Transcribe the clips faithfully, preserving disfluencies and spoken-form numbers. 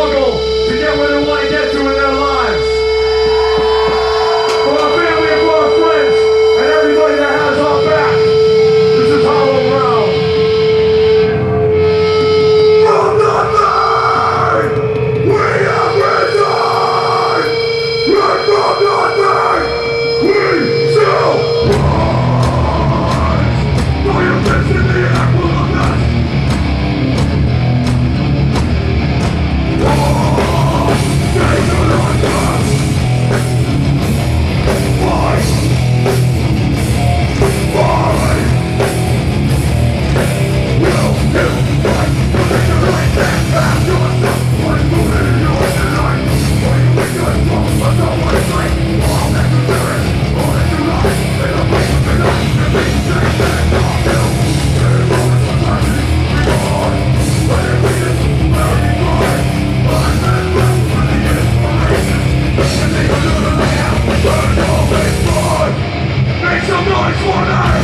struggle to get where they want to get to in their lives. For our family and for our friends, and everybody that has our back, this is Hollow Ground. From nothing, we have risen! And from nothing, we shall rise! For your fist in the air full of dust. Make some noise for them!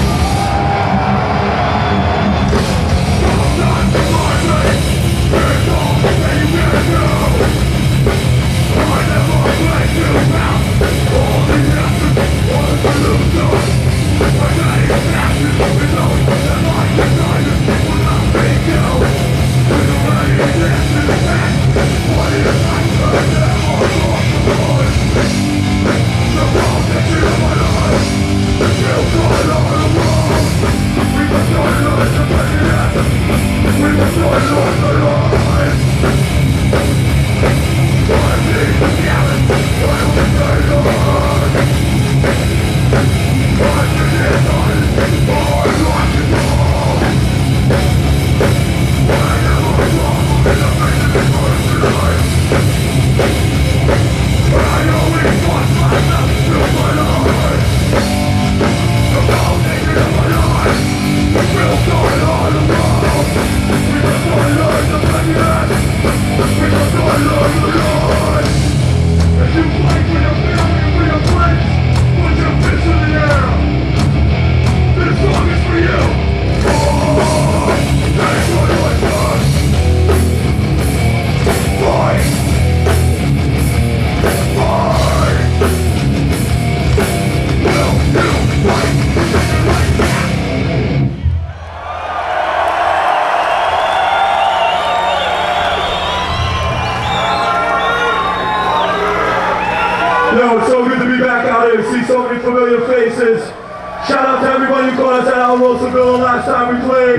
Shout out to everybody who caught us at Al Roseville the last time we played.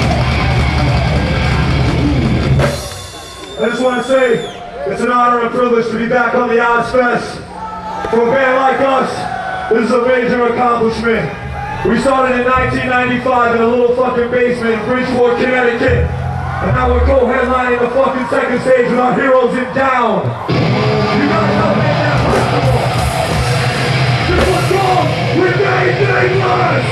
I just want to say it's an honor and privilege to be back on the Ozzfest. For a band like us, this is a major accomplishment. We started in nineteen ninety-five in a little fucking basement in Bridgeport, Connecticut. And now we're co-headlining the fucking second stage with our heroes in Down. You guys help make that possible. This one's called We Made Nameless!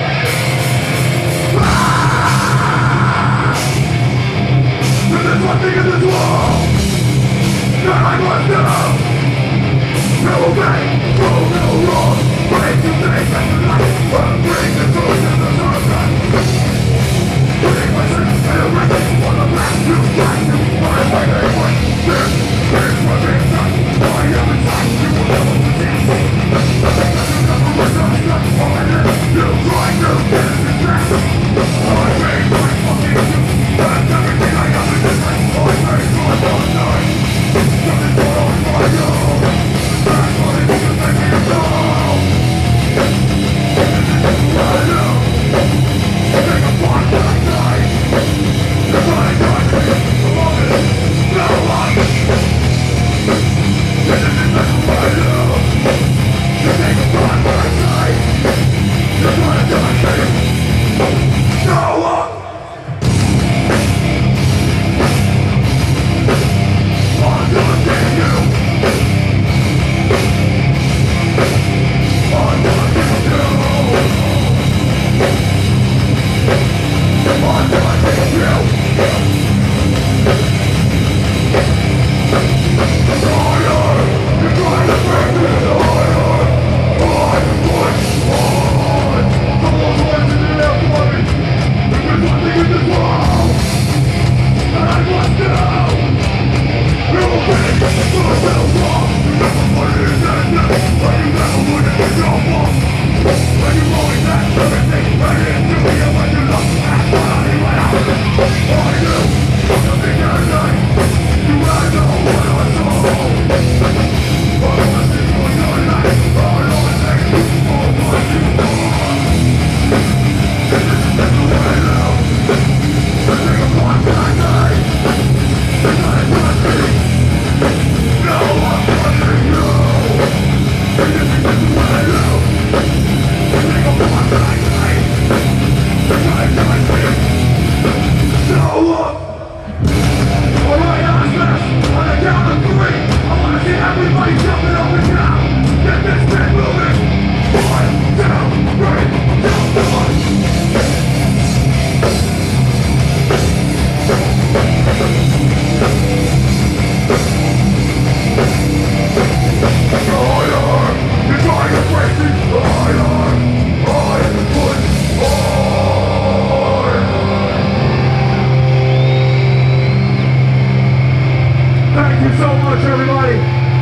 If there's one thing in this world that I must know, no right, no, no wrong, break the things that you like, bring the truth and the circle. Putting myself in a record for the last two times to find my name. This is my big time. I am inside, you will never pretend. You try to get this back. I made my fucking do. And everything I have in this life, I made my one night. Nothing but on my own. That's what it is to make me alone. I know. Take a part that I die. That's what I got to do. I love it. No one. This is what I know. You take a part that I die. That's what I got to do. No one. I'm gonna get you. I'm gonna get you. I'm gonna get you. Desire, you're trying to break me desire. I'm pushing on. Someone's always in the air for me. If there's one thing in this world that I must know, you you so much, everybody.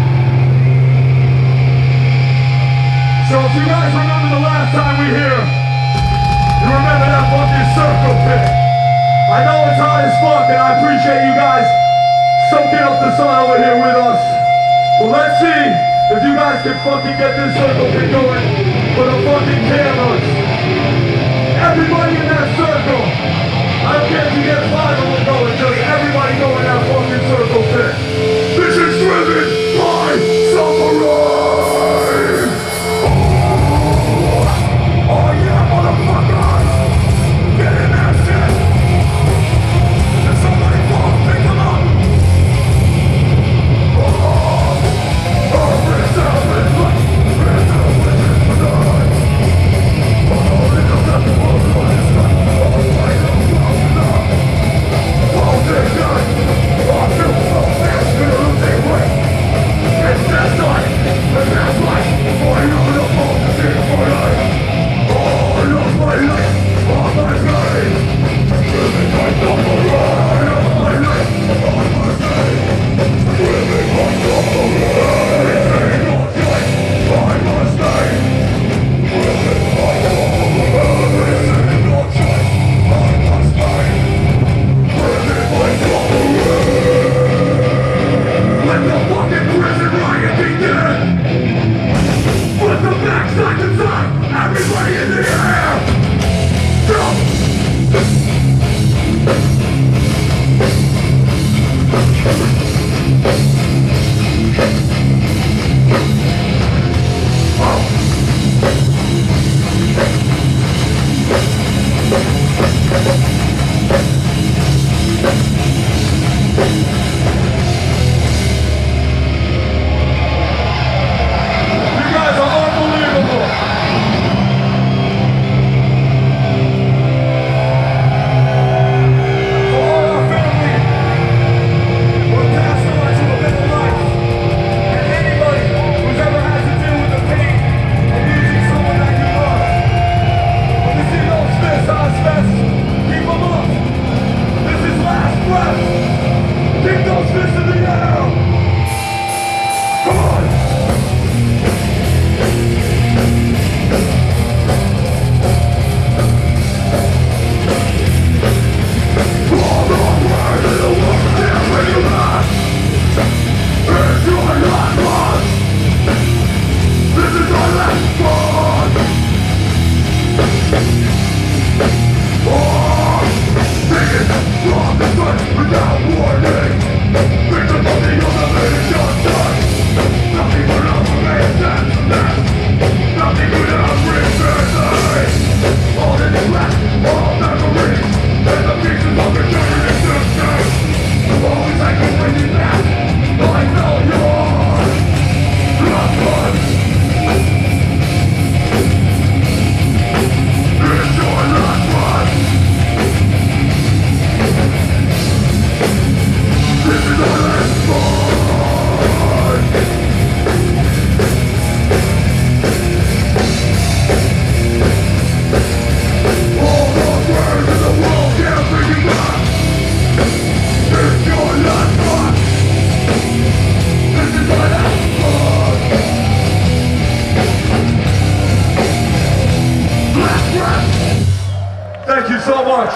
So if you guys remember the last time we here, you remember that fucking circle pit. I know it's hot as fuck, and I appreciate you guys soaking up the sun over here with us. Well, let's see if you guys can fucking get this circle pit going for the fucking cameras. Everybody in that circle. I don't care if you get five of them going, just everybody go in that fucking circle pit. This is driven by suffering! Oh, oh yeah, motherfuckers! Get in that shit! If somebody falls, pick them up! Oh, oh, bring down with light, bring down with it tonight. Oh, it doesn't have to fall to my side. Oh, I don't know. All day night, I feel so fast, gonna lose their way. It's that night, and that's life. I know the fault to see my life. Oh, I lost my life, all my life. Living myself around, I lost my life, all my life. Living myself around, it's ain't no choice, I must stay. Living myself around, it's ain't no choice, I must stay. Let the fucking prison riot begin! Put the backside to side! Everybody in the air! Jump! Thank you so much.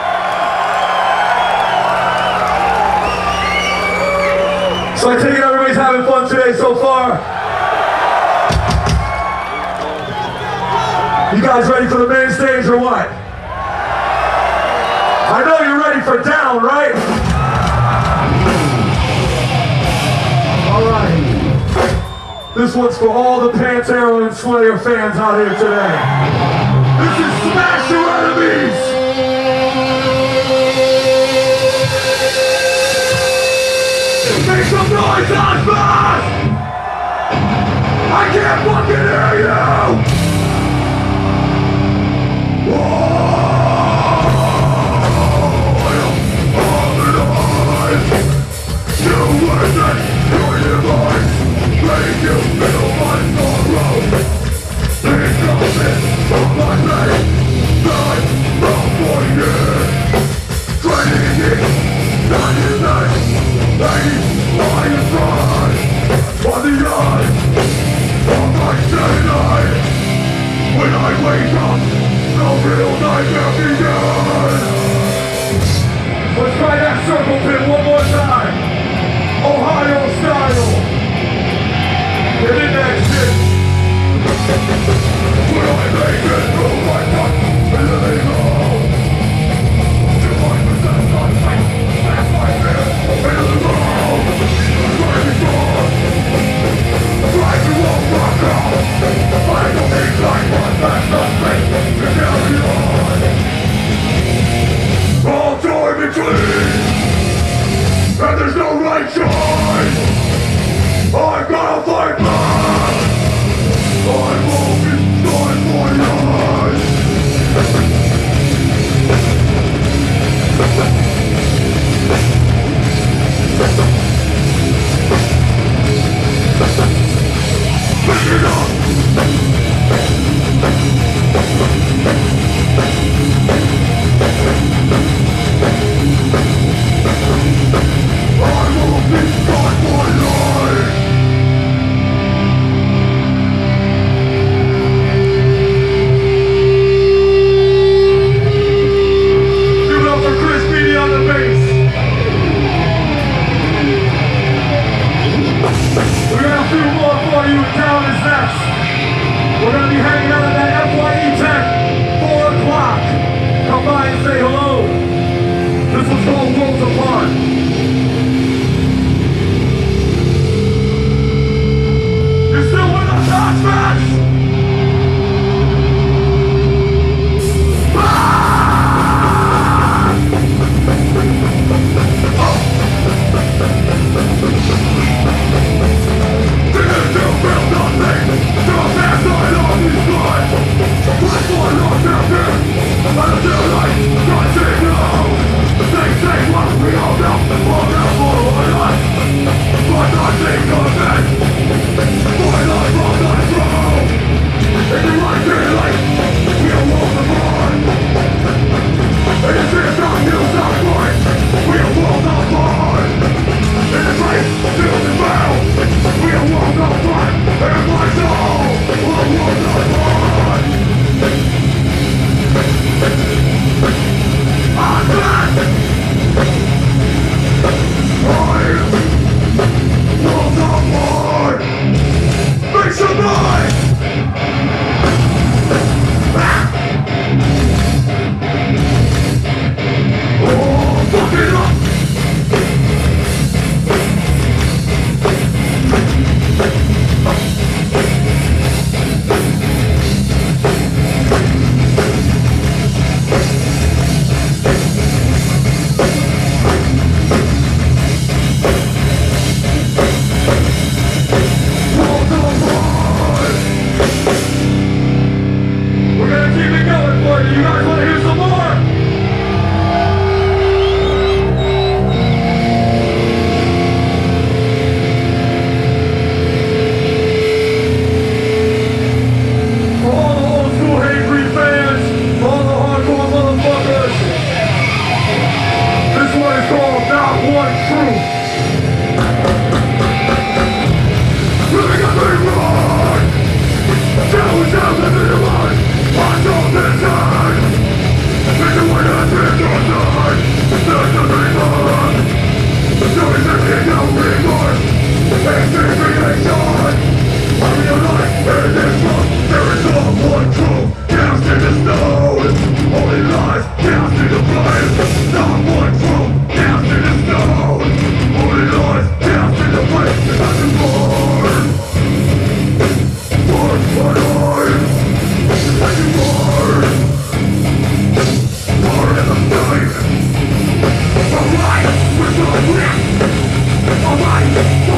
So I take it everybody's having fun today so far. You guys ready for the main stage or what? I know you're ready for down, right? All right. This one's for all the Pantera and Slayer fans out here today. This is Smash Your Enemies! Make some noise, Ozzfest! I can't fucking hear you! You were dead, your device. Make you feel my sorrow. Think of it from my face. Time from for years. Training it, ninety-nine, eighty,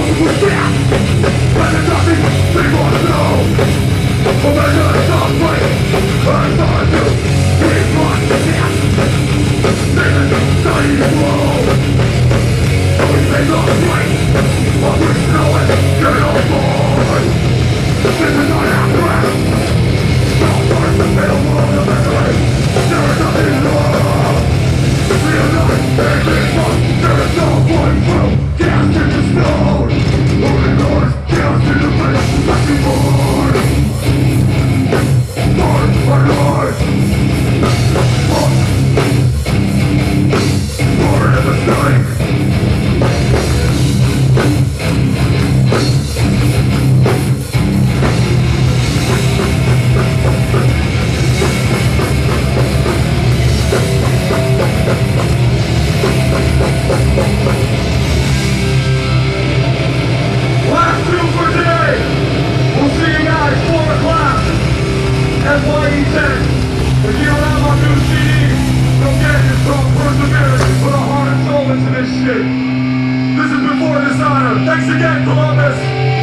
Thanks again, Columbus!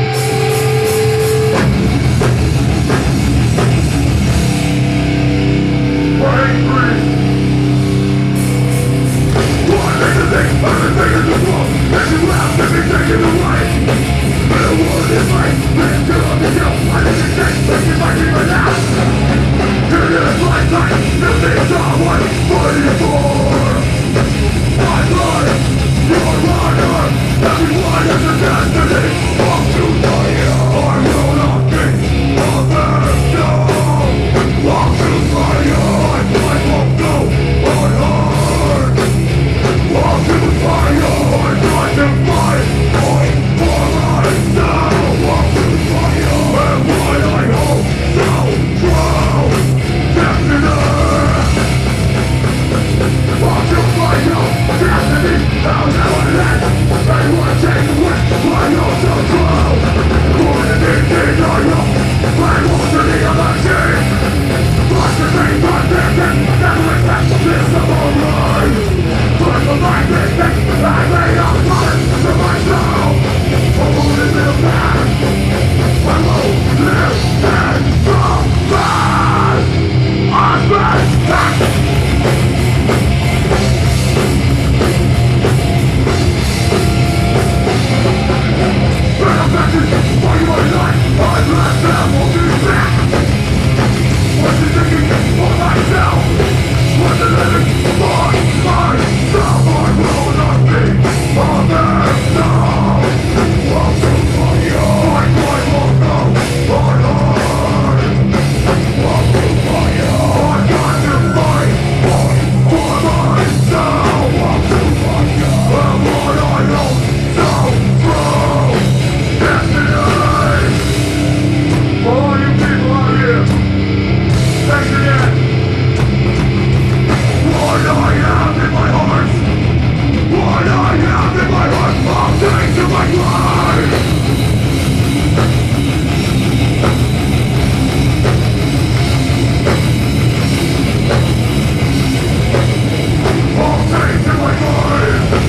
For Hatebreed! One thing to think, everything in this world, and you have to be taken away. But the world is right, but it's still on the hill. I think it's safe, but you might be right now. In this lifetime, the things I was fighting for. My life, your honor, everyone has a destiny. Walk to fire, I will not be a victim. Walk to fire, I won't go unheard. Walk to fire, I got to fight, fight for myself. Walk to fire, and what I hope so true. Destiny. Walk to fire, destiny, how now it ends. They wanna take away my own so true. For the big thing I know, I want to be a machine. Watch the thing on thinking, never expect this of all life. But the life is thick, I made a promise to myself. I won't live back, I won't live in the past. I've been back. Why you are not? I'm left there, won't be back. What's the thinking for myself? What's the living for myself? I will not be a victim. Walk to fire, I won't go unheard. Walk to fire, I got to fight, fight for myself. Walk to fire, and what I know so true. For all you people out here, thanks again. What I have in my heart, what I have in my heart, I'll take to my life. I'll take to my life.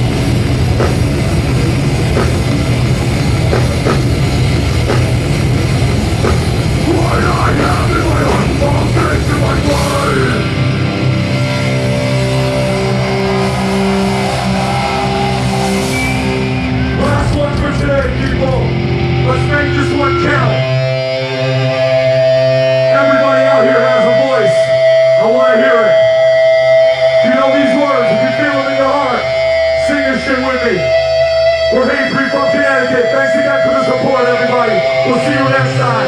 What I have in my heart, I'll take to my life. Last one for today, people. Let's make this one count. Everybody out here has a voice. I want to hear it. You know these words, if you feel them in your heart, sing this shit with me. We're Hatebreed from Connecticut. Thanks again for the support, everybody. We'll see you next time.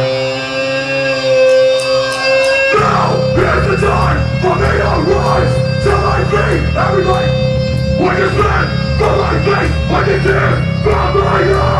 Here's the time for me to rise to my feet, everybody. When you stand for my faith, when you tear from my eyes.